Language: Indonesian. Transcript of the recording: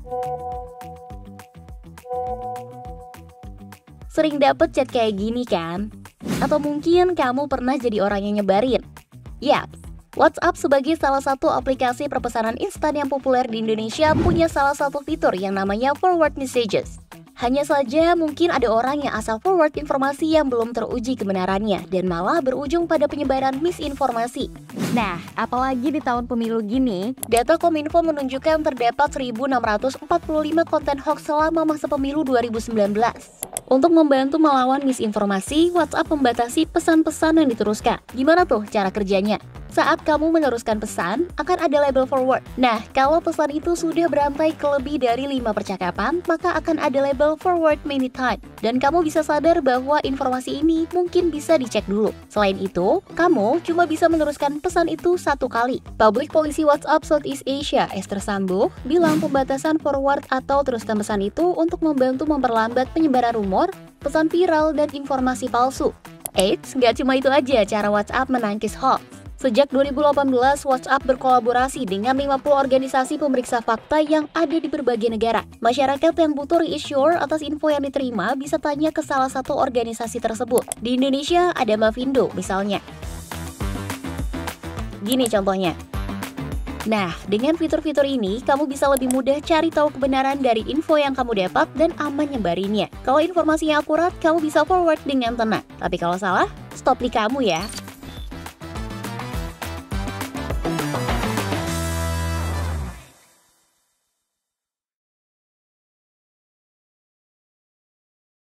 Sering dapet chat kayak gini kan? Atau mungkin kamu pernah jadi orang yang nyebarin? Yap, WhatsApp sebagai salah satu aplikasi perpesanan instan yang populer di Indonesia punya salah satu fitur yang namanya forward messages. Hanya saja mungkin ada orang yang asal forward informasi yang belum teruji kebenarannya dan malah berujung pada penyebaran misinformasi. Nah, apalagi di tahun pemilu gini, data Kominfo menunjukkan terdapat 1.645 konten hoax selama masa pemilu 2019. Untuk membantu melawan misinformasi, WhatsApp membatasi pesan-pesan yang diteruskan. Gimana tuh cara kerjanya? Saat kamu meneruskan pesan, akan ada label forward. Nah, kalau pesan itu sudah berantai ke lebih dari 5 percakapan, maka akan ada label forward many time. Dan kamu bisa sadar bahwa informasi ini mungkin bisa dicek dulu. Selain itu, kamu cuma bisa meneruskan pesan itu 1 kali. Public Policy WhatsApp Southeast Asia, Esther Sambo, bilang pembatasan forward atau teruskan pesan itu untuk membantu memperlambat penyebaran rumor, pesan viral, dan informasi palsu. Eits, nggak cuma itu aja cara WhatsApp menangkis hoax. Sejak 2018, WhatsApp berkolaborasi dengan 50 organisasi pemeriksa fakta yang ada di berbagai negara. Masyarakat yang butuh reassure atas info yang diterima bisa tanya ke salah satu organisasi tersebut. Di Indonesia ada Mavindo misalnya. Gini contohnya. Nah, dengan fitur-fitur ini, kamu bisa lebih mudah cari tahu kebenaran dari info yang kamu dapat dan aman nyebarinnya. Kalau informasinya akurat, kamu bisa forward dengan tenang. Tapi kalau salah, stop di kamu ya.